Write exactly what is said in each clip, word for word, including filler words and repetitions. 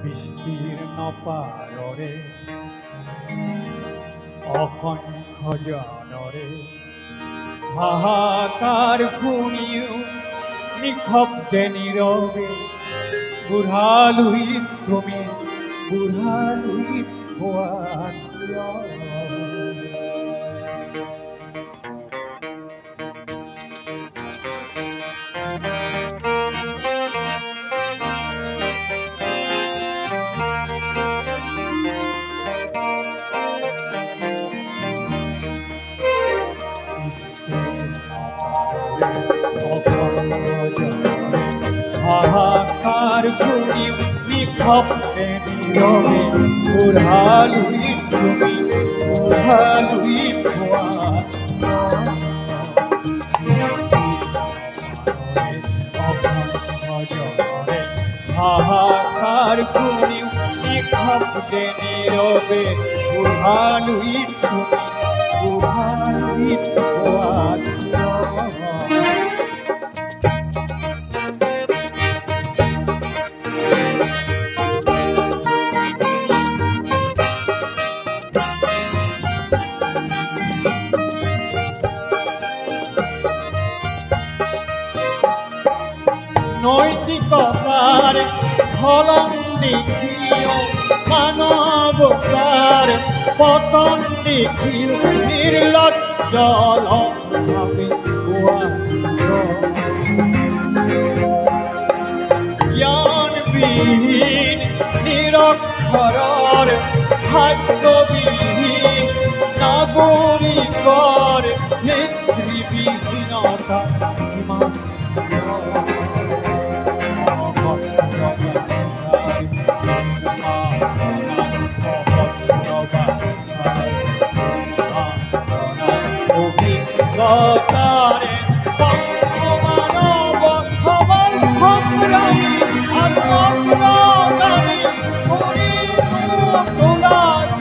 বিস্তীর্ণ পাৰৰে অসংখ্য জনৰে হাহাকাৰ শুনিও নিশব্দে নীৰৱে বুঢ়ালুই তুমি বুঢ়ালুই হোৱা হাহাকাৰ শুনি নিশব্দে নীৰৱে বুঢ়ালুই তুমি বুঢ়ালুই হোৱা হাহাকাৰ শুনি নিশব্দে নীৰৱে বুঢ়ালুই তুমি বুঢ়ালুই হোৱা নৈতিকতাৰ স্খলন দেখিও মানৱতাৰ পতন দেখিও নিৰ্লজ্জ ভাৱে জ্ঞানবিহীন নিৰক্ষৰৰ ভাগ্যবিহীন নাগৰিকৰ নেতৃবিহীনতা ইমান অভিজ্ঞতাৰে মানৱ সবল সংগ্ৰামী আত্মপ্ৰদানী কৰি তোলা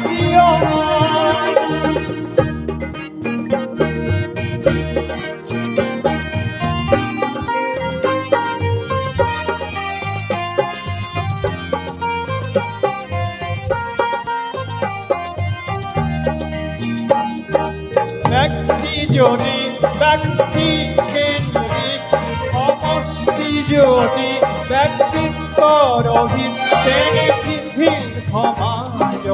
ব্যক্তি যদি ব্যক্তি কেন্দ্রিক সমষ্টি যদি ব্যক্তিত্ব রহিত তেনে পৃথিবীর সমাজ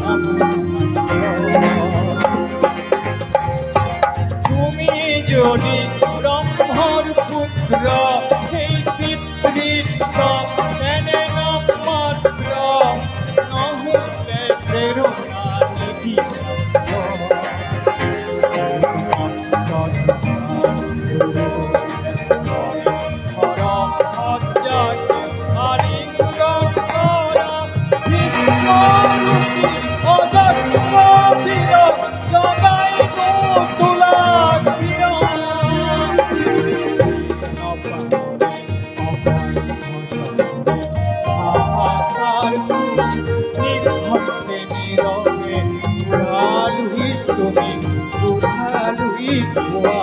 তুমি যদি ব্রহ্মর পুত্র সেই পিতৃত্ব তেনে নাম মাত্র নহলে প্রেরণা নিধি তুমি বুঢ়ালুই